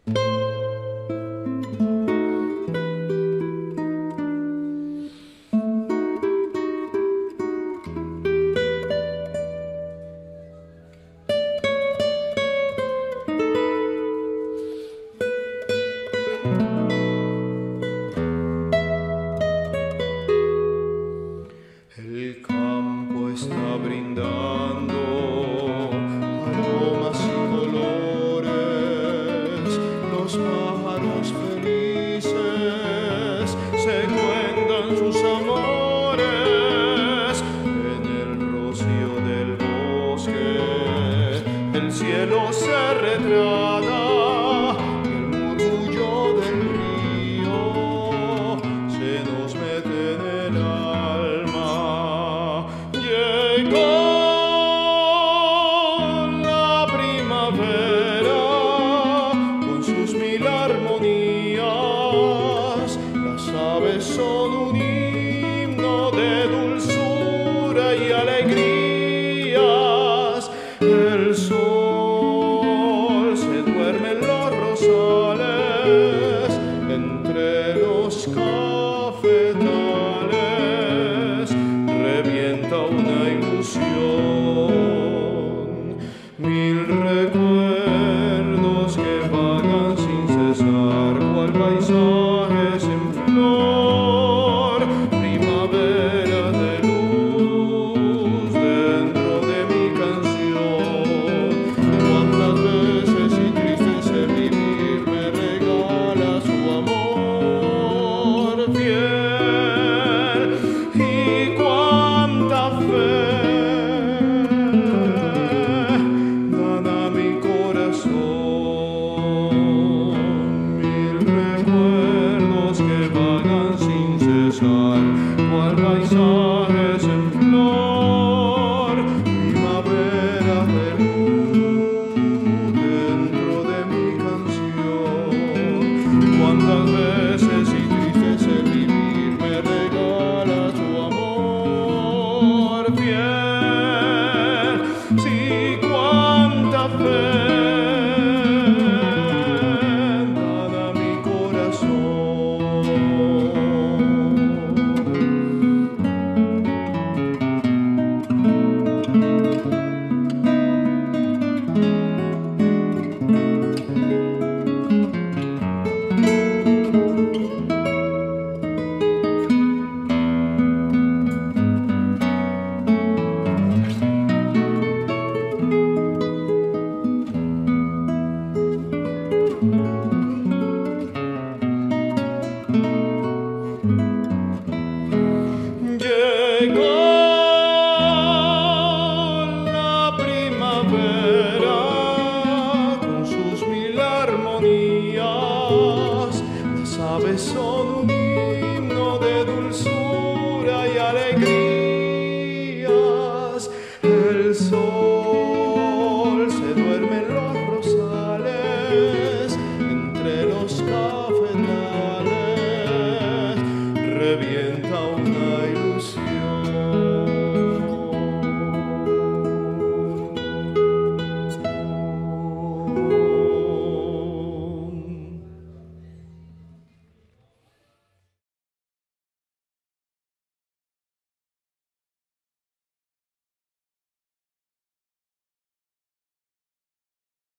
El campo está brindando aromas y colores, los pájaros felices se cuentan sus amores en el rocío del bosque. El cielo se retrata, el murmullo del río se nos mete en el alma. Llegó la primavera con sus mil armonías. Las aves son un himno de dulzura y alegrías. El sol se duerme en los rosales entre los cafetales. Revienta una ilusión, mil recuerdos que vagan sin cesar, cual paisajes en flor, primavera de luz dentro de mi canción. Cuántas veces y tristes el vivir me regala su amor fiel, y cuánta fe dan a mi corazón. Mil recuerdos que vagan sin cesar, cual paisajes en flor, primavera de luz dentro de mi canción. Cuántas veces y tristes el vivir me regala su amor fiel, sí, cuánta fe dan a mi corazón. Llegó la primavera con sus mil armonías. Las aves son un